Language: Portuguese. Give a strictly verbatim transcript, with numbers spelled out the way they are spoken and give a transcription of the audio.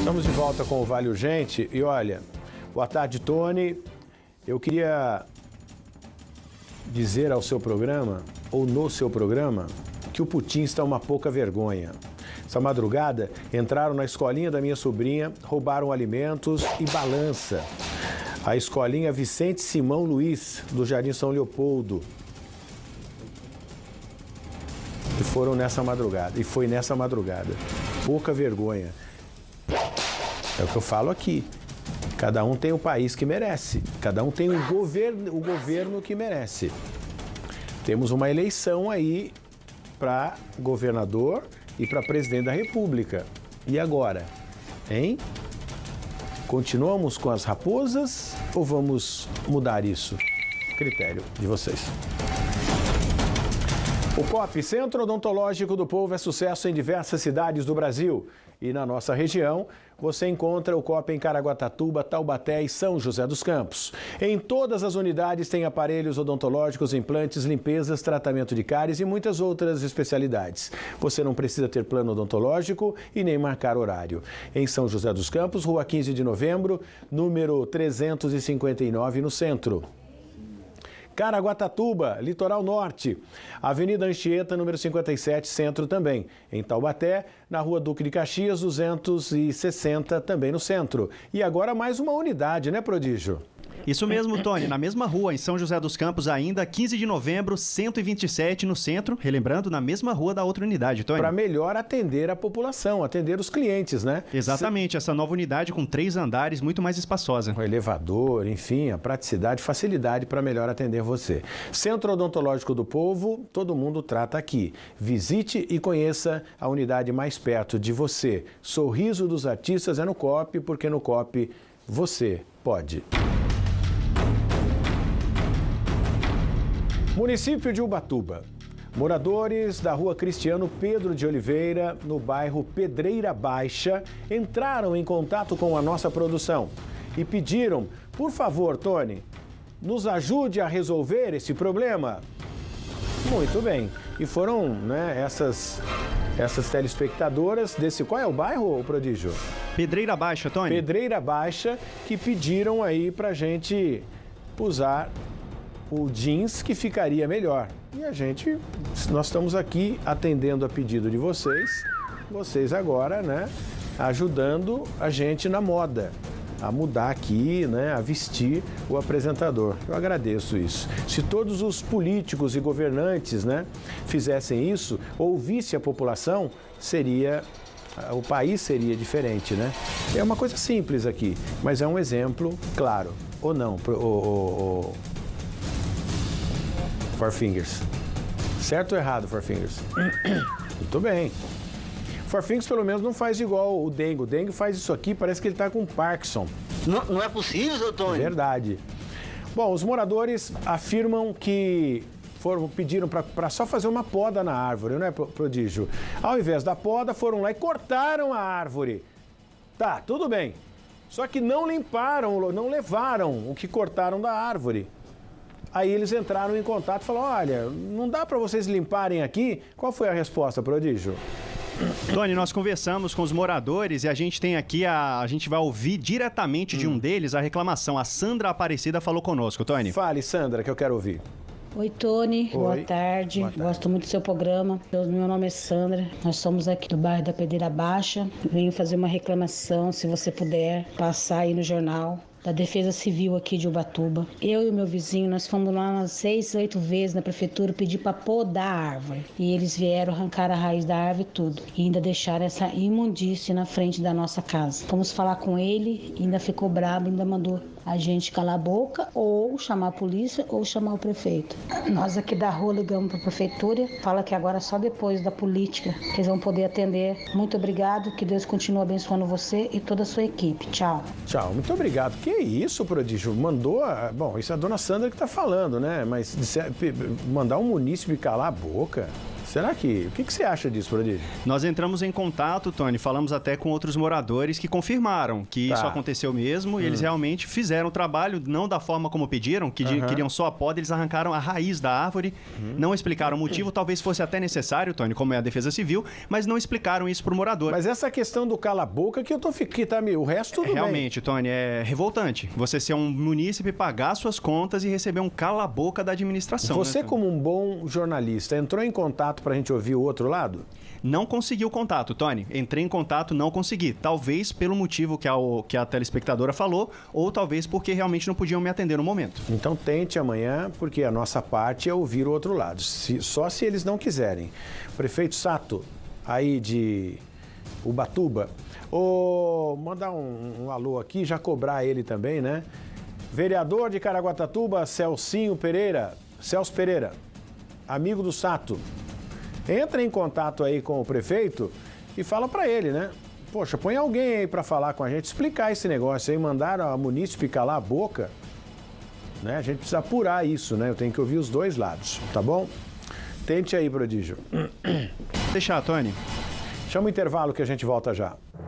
Estamos de volta com o Vale Urgente e olha, boa tarde, Tony. Eu queria dizer ao seu programa, ou no seu programa, que o Putin está uma pouca vergonha. Essa madrugada, entraram na escolinha da minha sobrinha, roubaram alimentos e balança. A escolinha Vicente Simão Luiz, do Jardim São Leopoldo. E foram nessa madrugada, e foi nessa madrugada. Pouca vergonha. É o que eu falo aqui. Cada um tem o país que merece. Cada um tem o governo, o governo que merece. Temos uma eleição aí para governador e para presidente da República. E agora? Hein? Continuamos com as raposas ou vamos mudar isso? Critério de vocês. O C O P, Centro Odontológico do Povo, é sucesso em diversas cidades do Brasil. E na nossa região, você encontra o C O P em Caraguatatuba, Taubaté e São José dos Campos. Em todas as unidades tem aparelhos odontológicos, implantes, limpezas, tratamento de cáries e muitas outras especialidades. Você não precisa ter plano odontológico e nem marcar horário. Em São José dos Campos, Rua quinze de novembro, número trezentos e cinquenta e nove, no centro. Caraguatatuba, Litoral Norte, Avenida Anchieta, número cinquenta e sete, centro também. Em Taubaté, na Rua Duque de Caxias, duzentos e sessenta, também no centro. E agora mais uma unidade, né, Prodígio? Isso mesmo, Tony. Na mesma rua, em São José dos Campos, ainda, quinze de novembro, cento e vinte e sete, no centro. Relembrando, na mesma rua da outra unidade, Tony. Para melhor atender a população, atender os clientes, né? Exatamente. Essa nova unidade com três andares, muito mais espaçosa. O elevador, enfim, a praticidade, facilidade para melhor atender você. Centro Odontológico do Povo, todo mundo trata aqui. Visite e conheça a unidade mais perto de você. Sorriso dos artistas é no C O P, porque no C O P você pode. Município de Ubatuba. Moradores da Rua Cristiano Pedro de Oliveira, no bairro Pedreira Baixa, entraram em contato com a nossa produção e pediram, por favor, Tony, nos ajude a resolver esse problema. Muito bem. E foram, né, essas, essas telespectadoras desse... Qual é o bairro, Prodígio? Pedreira Baixa, Tony. Pedreira Baixa, que pediram aí pra gente usar o jeans que ficaria melhor. E a gente, nós estamos aqui atendendo a pedido de vocês, vocês agora, né, ajudando a gente na moda, a mudar aqui, né, a vestir o apresentador. Eu agradeço isso. Se todos os políticos e governantes, né, fizessem isso, ouvisse a população, seria, o país seria diferente, né? É uma coisa simples aqui, mas é um exemplo claro. Ou não, o, o, o Four Fingers. Certo ou errado, Four Fingers? Muito bem. Four Fingers pelo menos não faz igual o Dengue. O Dengue faz isso aqui, parece que ele está com Parkinson. Não, não é possível, seu Tony? Verdade. Bom, os moradores afirmam que foram, pediram para só fazer uma poda na árvore, não é, Prodígio? Ao invés da poda, foram lá e cortaram a árvore. Tá, tudo bem. Só que não limparam, não levaram o que cortaram da árvore. Aí eles entraram em contato e falaram, olha, não dá para vocês limparem aqui? Qual foi a resposta, Prodígio? Tony, nós conversamos com os moradores e a gente tem aqui, a, a gente vai ouvir diretamente hum. de um deles a reclamação. A Sandra Aparecida falou conosco, Tony. Fale, Sandra, que eu quero ouvir. Oi, Tony. Oi. Boa tarde. Boa tarde. Gosto muito do seu programa. Meu nome é Sandra. Nós somos aqui do bairro da Pedreira Baixa. Venho fazer uma reclamação, se você puder passar aí no jornal da Defesa Civil aqui de Ubatuba. Eu e o meu vizinho, nós fomos lá umas seis, oito vezes na prefeitura pedir para podar a árvore. E eles vieram arrancar a raiz da árvore e tudo. E ainda deixaram essa imundície na frente da nossa casa. Fomos falar com ele, ainda ficou bravo, ainda mandou a gente calar a boca, ou chamar a polícia, ou chamar o prefeito. Nós aqui da rua ligamos para a prefeitura, fala que agora só depois da política que eles vão poder atender. Muito obrigado, que Deus continue abençoando você e toda a sua equipe. Tchau. Tchau, muito obrigado. Que isso, Prodígio? Mandou, a... bom, isso é a dona Sandra que está falando, né? Mas mandar um munícipe calar a boca, Será que... O que, que você acha disso, Prodígio? Nós entramos em contato, Tony, falamos até com outros moradores que confirmaram que Tá. isso aconteceu mesmo hum. e eles realmente fizeram o trabalho, não da forma como pediram, que de, Uhum. queriam só a poda, eles arrancaram a raiz da árvore, Uhum. não explicaram o motivo, talvez fosse até necessário, Tony, como é a Defesa Civil, mas não explicaram isso pro morador. Mas essa questão do cala-boca que eu tô ficando, tá, o resto tudo Realmente, Tony, é revoltante. Você ser um munícipe, pagar suas contas e receber um cala-boca da administração. bem. Você, né, como um bom jornalista, entrou em contato pra gente ouvir o outro lado? Não consegui o contato, Tony. Entrei em contato, não consegui. Talvez pelo motivo que a, o- que a telespectadora falou, ou talvez porque realmente não podiam me atender no momento. Então tente amanhã, porque a nossa parte é ouvir o outro lado. Se- só se eles não quiserem. Prefeito Sato, aí de Ubatuba, ô, mandar um, um alô aqui, já cobrar ele também, né? Vereador de Caraguatatuba, Celcinho Pereira, Celso Pereira, amigo do Sato. Entra em contato aí com o prefeito e fala pra ele, né? Poxa, põe alguém aí pra falar com a gente, explicar esse negócio aí, mandaram a munícipe calar a boca, né? A gente precisa apurar isso, né? Eu tenho que ouvir os dois lados, tá bom? Tente aí, Prodígio. Deixar, Tony. Chama o intervalo que a gente volta já.